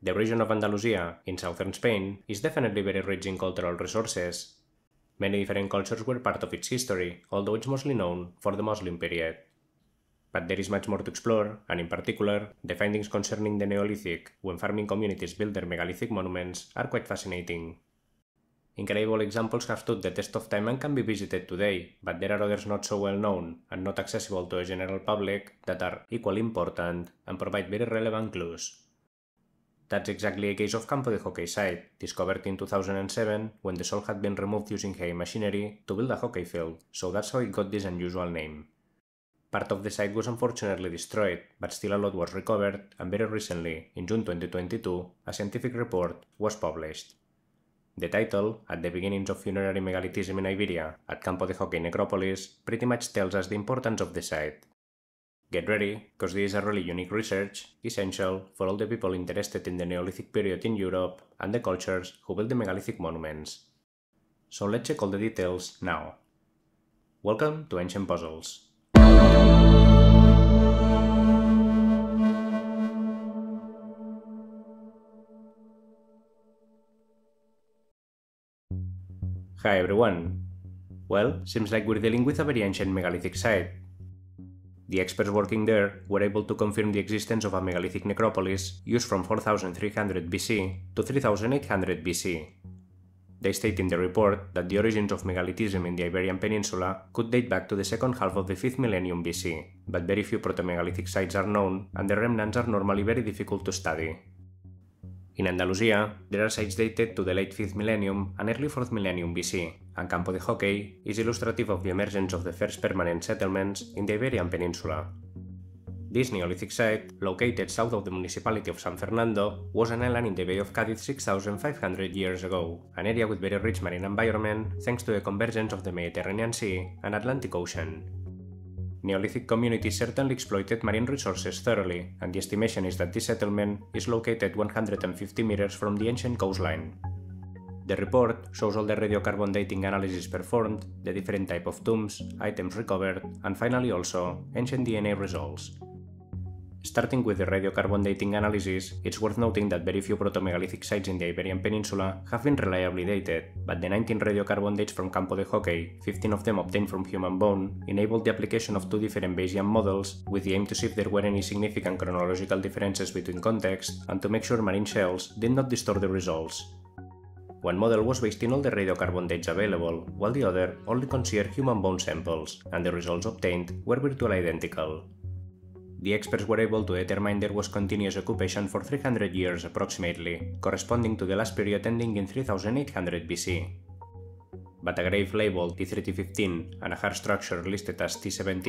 The region of Andalusia, in southern Spain, is definitely very rich in cultural resources. Many different cultures were part of its history, although it's mostly known for the Muslim period. But there is much more to explore, and in particular, the findings concerning the Neolithic, when farming communities built their megalithic monuments, are quite fascinating. Incredible examples have stood the test of time and can be visited today, but there are others not so well known and not accessible to the general public that are equally important and provide very relevant clues. That's exactly a case of Campo de Hockey site, discovered in 2007 when the soil had been removed using heavy machinery to build a hockey field, so that's how it got this unusual name. Part of the site was unfortunately destroyed, but still a lot was recovered, and very recently, in June 2022, a scientific report was published. The title, At the Beginnings of Funerary Megalithism in Iberia at Campo de Hockey Necropolis, pretty much tells us the importance of the site. Get ready, cause this is a really unique research, essential for all the people interested in the Neolithic period in Europe and the cultures who built the megalithic monuments. So let's check all the details now. Welcome to Ancient Puzzles. Hi everyone. Well, seems like we're dealing with a very ancient megalithic site. The experts working there were able to confirm the existence of a megalithic necropolis used from 4300 BC to 3800 BC. They state in the report that the origins of megalithism in the Iberian Peninsula could date back to the second half of the 5th millennium BC, but very few proto-megalithic sites are known and the remnants are normally very difficult to study. In Andalusia, there are sites dated to the late 5th millennium and early 4th millennium BC, and Campo de Hockey is illustrative of the emergence of the first permanent settlements in the Iberian Peninsula. This Neolithic site, located south of the municipality of San Fernando, was an island in the Bay of Cádiz 6,500 years ago, an area with very rich marine environment thanks to the convergence of the Mediterranean Sea and Atlantic Ocean. Neolithic communities certainly exploited marine resources thoroughly, and the estimation is that this settlement is located 150 meters from the ancient coastline. The report shows all the radiocarbon dating analysis performed, the different type of tombs, items recovered, and finally also ancient DNA results. Starting with the radiocarbon dating analysis, it's worth noting that very few proto-megalithic sites in the Iberian Peninsula have been reliably dated, but the 19 radiocarbon dates from Campo de Hockey, 15 of them obtained from human bone, enabled the application of two different Bayesian models with the aim to see if there were any significant chronological differences between context and to make sure marine shells did not distort the results. One model was based in all the radiocarbon dates available, while the other only considered human bone samples, and the results obtained were virtually identical. The experts were able to determine there was continuous occupation for 300 years approximately, corresponding to the last period ending in 3800 BC. But a grave labeled T3015 and a hard structure listed as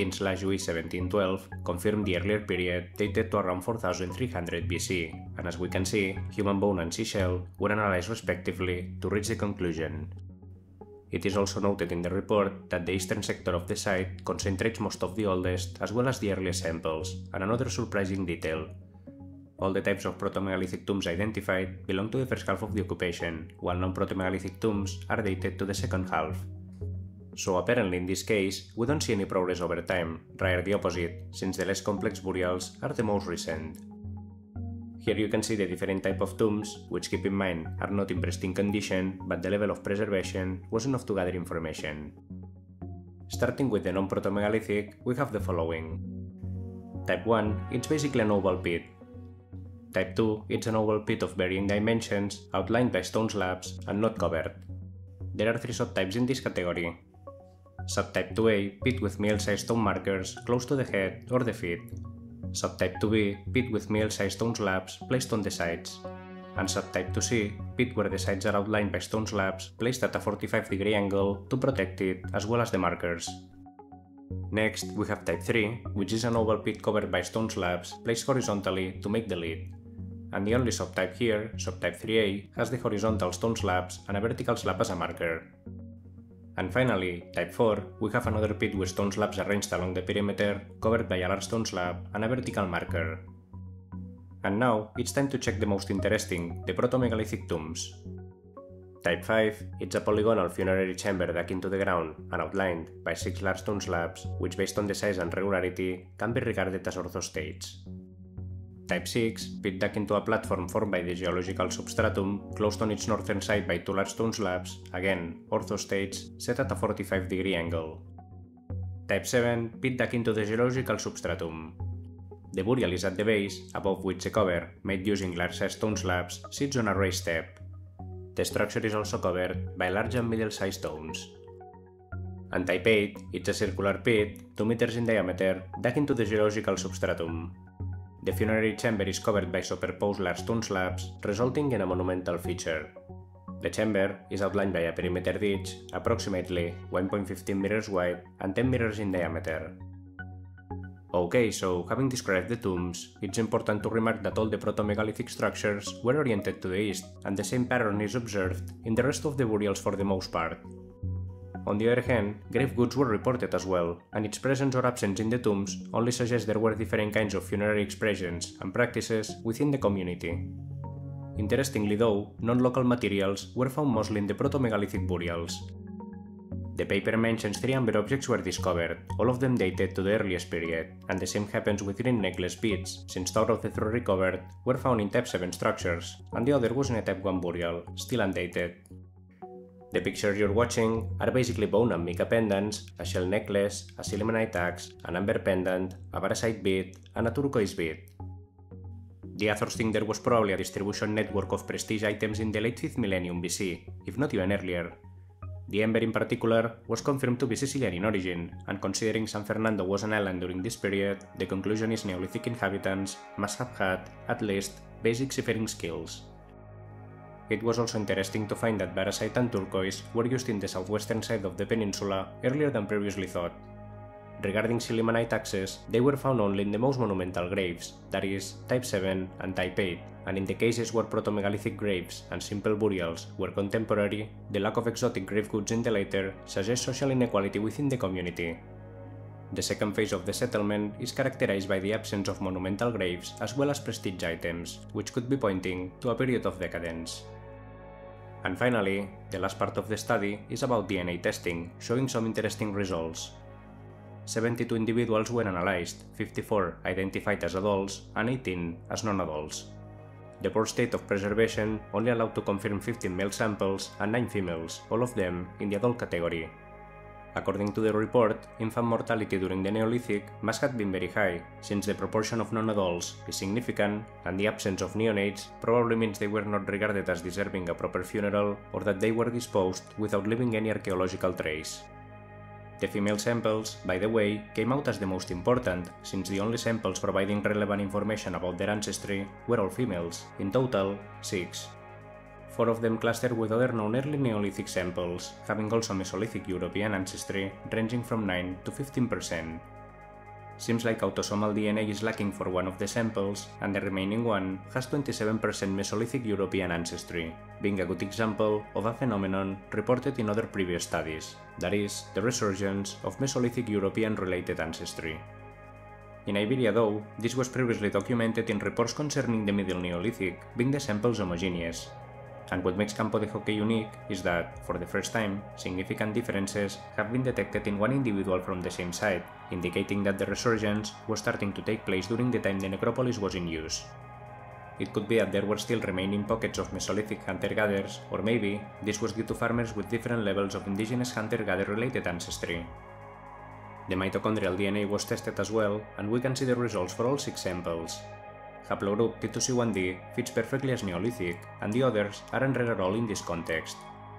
T17/UE1712 confirmed the earlier period dated to around 4300 BC, and as we can see, human bone and seashell were analyzed respectively to reach the conclusion. It is also noted in the report that the eastern sector of the site concentrates most of the oldest as well as the earliest samples, and another surprising detail. All the types of proto-megalithic tombs identified belong to the first half of the occupation, while non-proto-megalithic tombs are dated to the second half. So apparently in this case, we don't see any progress over time, rather the opposite, since the less complex burials are the most recent. Here you can see the different type of tombs, which keep in mind are not in pristine condition, but the level of preservation was enough to gather information. Starting with the non-proto-megalithic, we have the following. Type 1, it's basically an oval pit. Type 2, it's an oval pit of varying dimensions, outlined by stone slabs and not covered. There are 3 subtypes in this category. Subtype 2A, pit with meal-sized stone markers close to the head or the feet. Subtype 2B, pit with meal-sized stone slabs placed on the sides. And subtype 2C, pit where the sides are outlined by stone slabs placed at a 45-degree angle to protect it as well as the markers. Next, we have type 3, which is an oval pit covered by stone slabs placed horizontally to make the lid. And the only subtype here, subtype 3A, has the horizontal stone slabs and a vertical slab as a marker. And finally, type 4, we have another pit with stone slabs arranged along the perimeter, covered by a large stone slab and a vertical marker. And now, it's time to check the most interesting, the proto-megalithic tombs. Type 5, it's a polygonal funerary chamber dug into the ground and outlined by 6 large stone slabs, which based on the size and regularity, can be regarded as orthostates. Type 6, pit dug into a platform formed by the geological substratum, closed on its northern side by two large stone slabs, again, orthostates, set at a 45-degree angle. Type 7, pit dug into the geological substratum. The burial is at the base, above which the cover, made using large-sized stone slabs, sits on a raised step. The structure is also covered by large and middle-sized stones. And Type 8, it's a circular pit, 2 meters in diameter, dug into the geological substratum. The funerary chamber is covered by superposed large stone slabs, resulting in a monumental feature. The chamber is outlined by a perimeter ditch, approximately 1.15 meters wide and 10 meters in diameter. Okay, so having described the tombs, it's important to remark that all the proto-megalithic structures were oriented to the east, and the same pattern is observed in the rest of the burials for the most part. On the other hand, grave goods were reported as well, and its presence or absence in the tombs only suggests there were different kinds of funerary expressions and practices within the community. Interestingly though, non-local materials were found mostly in the proto-megalithic burials. The paper mentions 3 amber objects were discovered, all of them dated to the earliest period, and the same happens with green necklace beads, since 2 of the 3 recovered were found in Type 7 structures, and the other was in a Type 1 burial, still undated. The pictures you're watching are basically bone and mica pendants, a shell necklace, a sillimanite axe, an amber pendant, a varasite bead, and a turquoise bead. The authors think there was probably a distribution network of prestige items in the late 5th millennium BC, if not even earlier. The amber in particular was confirmed to be Sicilian in origin, and considering San Fernando was an island during this period, the conclusion is Neolithic inhabitants must have had, at least, basic seafaring skills. It was also interesting to find that varasite and turquoise were used in the southwestern side of the peninsula earlier than previously thought. Regarding sillimanite axes, they were found only in the most monumental graves, that is, Type 7 and Type 8, and in the cases where proto-megalithic graves and simple burials were contemporary, the lack of exotic grave goods in the latter suggests social inequality within the community. The second phase of the settlement is characterized by the absence of monumental graves as well as prestige items, which could be pointing to a period of decadence. And finally, the last part of the study is about DNA testing, showing some interesting results. 72 individuals were analyzed, 54 identified as adults and 18 as non-adults. The poor state of preservation only allowed to confirm 15 male samples and 9 females, all of them in the adult category. According to the report, infant mortality during the Neolithic must have been very high, since the proportion of non-adults is significant and the absence of neonates probably means they were not regarded as deserving a proper funeral or that they were disposed without leaving any archaeological trace. The female samples, by the way, came out as the most important, since the only samples providing relevant information about their ancestry were all females, in total 6. 4 of them clustered with other known early Neolithic samples, having also Mesolithic European ancestry ranging from 9 to 15%. Seems like autosomal DNA is lacking for one of the samples, and the remaining one has 27% Mesolithic European ancestry, being a good example of a phenomenon reported in other previous studies, that is, the resurgence of Mesolithic European-related ancestry. In Iberia though, this was previously documented in reports concerning the Middle Neolithic, being the samples homogeneous. And what makes Campo de Joque unique is that, for the first time, significant differences have been detected in one individual from the same site, indicating that the resurgence was starting to take place during the time the necropolis was in use. It could be that there were still remaining pockets of Mesolithic hunter-gatherers, or maybe this was due to farmers with different levels of indigenous hunter-gatherer related ancestry. The mitochondrial DNA was tested as well, and we can see the results for all 6 samples. Haplogroup T2C1D fits perfectly as Neolithic, and the others aren't rare at all in this context.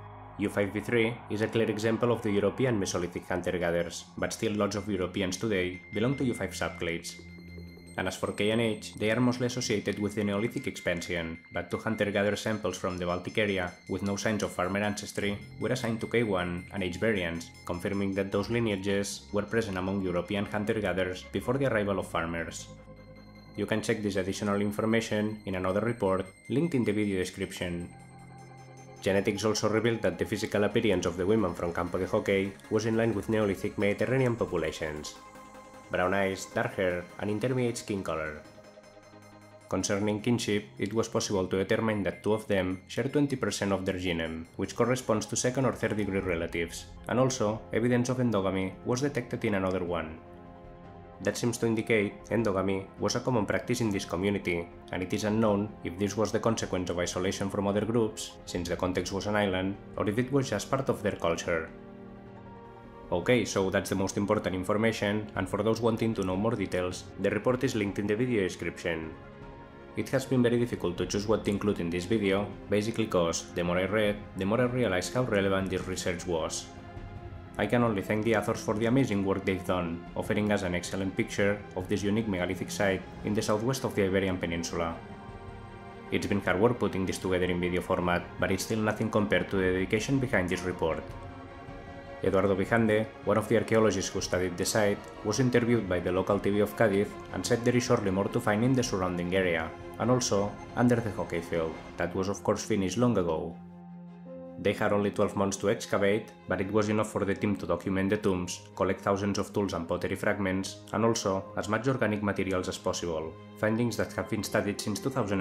U5B3 is a clear example of the European Mesolithic hunter-gatherers, but still lots of Europeans today belong to U5 subclades. And as for K and H, they are mostly associated with the Neolithic expansion, but 2 hunter-gatherer samples from the Baltic area, with no signs of farmer ancestry, were assigned to K1 and H variants, confirming that those lineages were present among European hunter-gatherers before the arrival of farmers. You can check this additional information in another report linked in the video description. Genetics also revealed that the physical appearance of the women from Campo de Joque was in line with Neolithic Mediterranean populations. Brown eyes, dark hair, and intermediate skin color. Concerning kinship, it was possible to determine that 2 of them share 20% of their genome, which corresponds to 2nd or 3rd degree relatives, and also evidence of endogamy was detected in another one. That seems to indicate endogamy was a common practice in this community, and it is unknown if this was the consequence of isolation from other groups, since the context was an island, or if it was just part of their culture. Okay, so that's the most important information, and for those wanting to know more details, the report is linked in the video description. It has been very difficult to choose what to include in this video, basically cause, the more I read, the more I realized how relevant this research was. I can only thank the authors for the amazing work they've done, offering us an excellent picture of this unique megalithic site in the southwest of the Iberian Peninsula. It's been hard work putting this together in video format, but it's still nothing compared to the dedication behind this report. Eduardo Vijande, one of the archaeologists who studied the site, was interviewed by the local TV of Cádiz and said there is surely more to find in the surrounding area, and also under the hockey field, that was of course finished long ago. They had only 12 months to excavate, but it was enough for the team to document the tombs, collect thousands of tools and pottery fragments, and also as much organic materials as possible, findings that have been studied since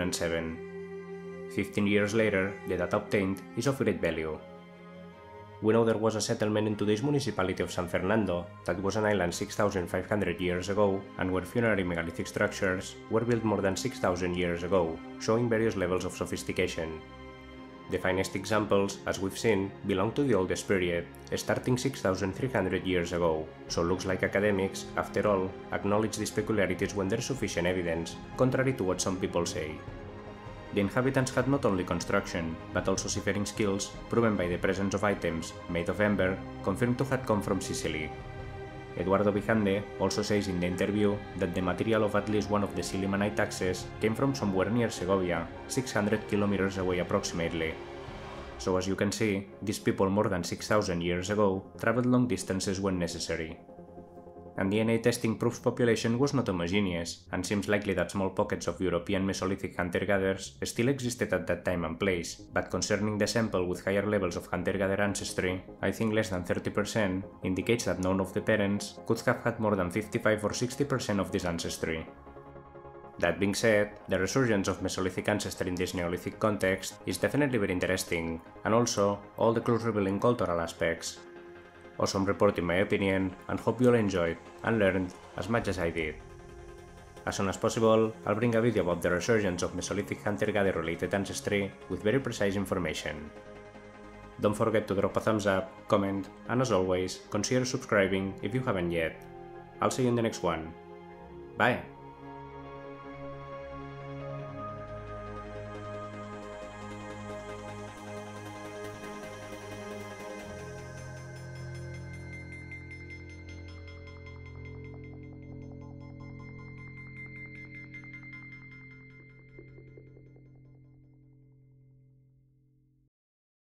2007. 15 years later, the data obtained is of great value. We know there was a settlement in today's municipality of San Fernando that was an island 6,500 years ago and where funerary megalithic structures were built more than 6,000 years ago, showing various levels of sophistication. The finest examples, as we've seen, belong to the oldest period, starting 6,300 years ago, so looks like academics, after all, acknowledge these peculiarities when there's sufficient evidence, contrary to what some people say. The inhabitants had not only construction, but also seafaring skills, proven by the presence of items, made of amber, confirmed to have come from Sicily. Eduardo Vijande also says in the interview that the material of at least one of the Sillimanite axes came from somewhere near Segovia, 600 kilometers away approximately. So as you can see, these people more than 6,000 years ago traveled long distances when necessary. And DNA testing proves population was not homogeneous, and seems likely that small pockets of European Mesolithic hunter-gatherers still existed at that time and place, but concerning the sample with higher levels of hunter-gatherer ancestry, I think less than 30% indicates that none of the parents could have had more than 55 or 60% of this ancestry. That being said, the resurgence of Mesolithic ancestry in this Neolithic context is definitely very interesting, and also all the clues revealing cultural aspects. Awesome report in my opinion, and hope you all enjoyed and learned as much as I did. As soon as possible, I'll bring a video about the resurgence of Mesolithic hunter-gatherer related ancestry with very precise information. Don't forget to drop a thumbs up, comment, and as always, consider subscribing if you haven't yet. I'll see you in the next one. Bye!